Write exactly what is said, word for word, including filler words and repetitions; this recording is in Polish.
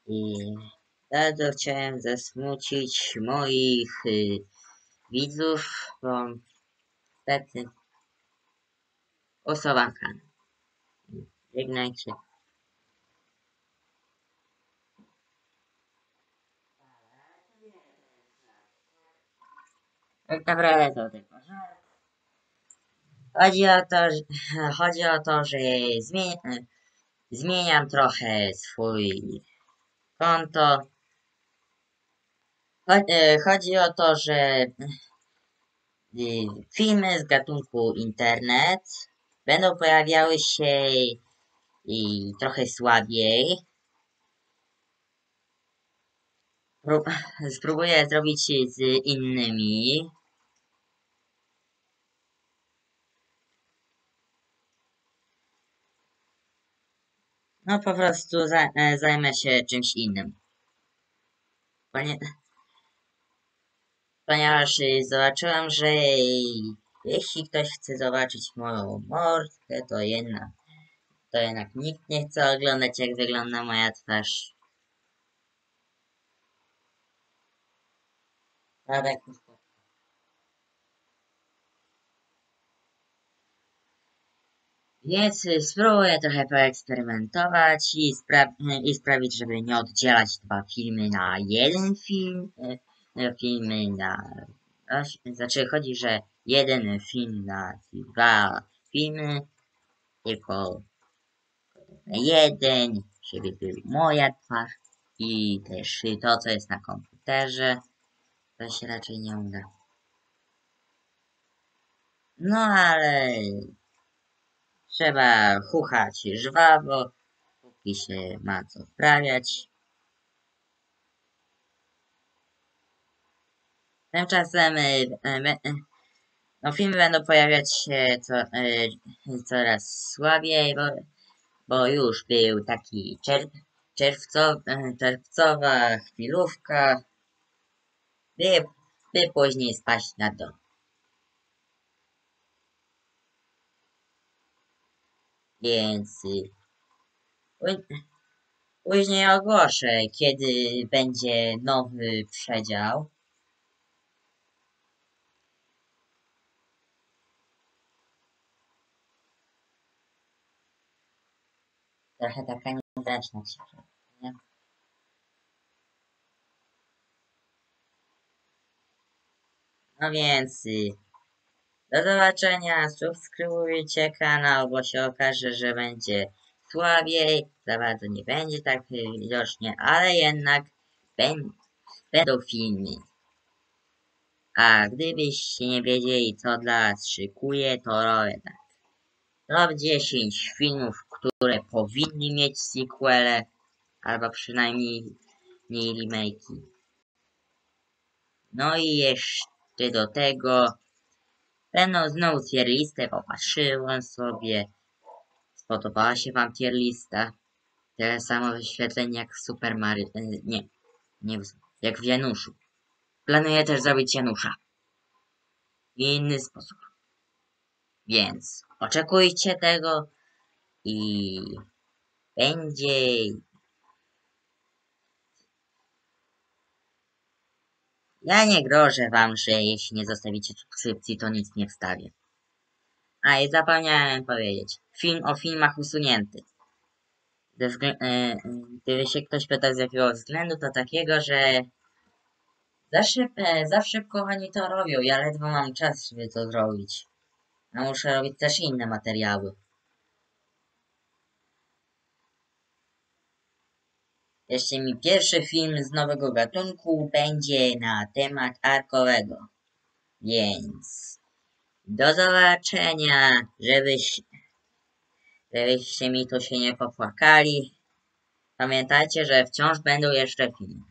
I bardzo chciałem zasmucić moich y, widzów, bo niestety głosowanka. Żegnajcie. Tak naprawdę to tylko żart. Chodzi o to, że, chodzi o to, że zmień, zmieniam trochę swój konto. Chodzi o to, że filmy z gatunku internet będą pojawiały się i trochę słabiej. Spróbuję zrobić z innymi. No po prostu zajmę się czymś innym. Ponie... Ponieważ zobaczyłem, że jeśli ktoś chce zobaczyć moją mordkę, to jednak, to jednak nikt nie chce oglądać, jak wygląda moja twarz. Prawda? Więc spróbuję trochę poeksperymentować i, spra i sprawić, żeby nie oddzielać dwa filmy na jeden film. Filmy na... Znaczy chodzi, że jeden film na dwa filmy, tylko jeden, żeby był moja twarz i też to, co jest na komputerze. To się raczej nie uda. No ale trzeba chuchać żwawo, póki się ma co wprawiać. Tymczasem no, filmy będą pojawiać się co, coraz słabiej, bo, bo już był taki czerw, czerwcow, czerwcowa chwilówka, by, by później spaść na dół. Więc później ogłoszę, kiedy będzie nowy przedział. Trochę taka niezręczna książka, nie? No więc do zobaczenia, subskrybujcie kanał, bo się okaże, że będzie słabiej, za bardzo nie będzie tak widocznie, ale jednak będą filmy. A gdybyście nie wiedzieli, co dla was szykuję, to robię tak. Top dziesięć filmów, które powinny mieć sequele, albo przynajmniej remake'i. No i jeszcze do tego będą znowu tier listę, popatrzyłem sobie. Spodobała się wam tier lista? Tyle samo wyświetleń jak w Super Mario... Nie, nie jak w Januszu. Planuję też zrobić Janusza. W inny sposób. Więc oczekujcie tego i będzie... Ja nie grożę wam, że jeśli nie zostawicie subskrypcji, to nic nie wstawię. A i zapomniałem powiedzieć. Film o filmach usunięty. Gdyby się ktoś pytał z jakiego względu, to takiego, że za, szyb, za szybko oni to robią. Ja ledwo mam czas, żeby to zrobić. A muszę robić też inne materiały. Jeszcze mi pierwszy film z nowego gatunku będzie na temat arkowego. Więc do zobaczenia, żebyś, żebyście mi tu się nie popłakali. Pamiętajcie, że wciąż będą jeszcze filmy.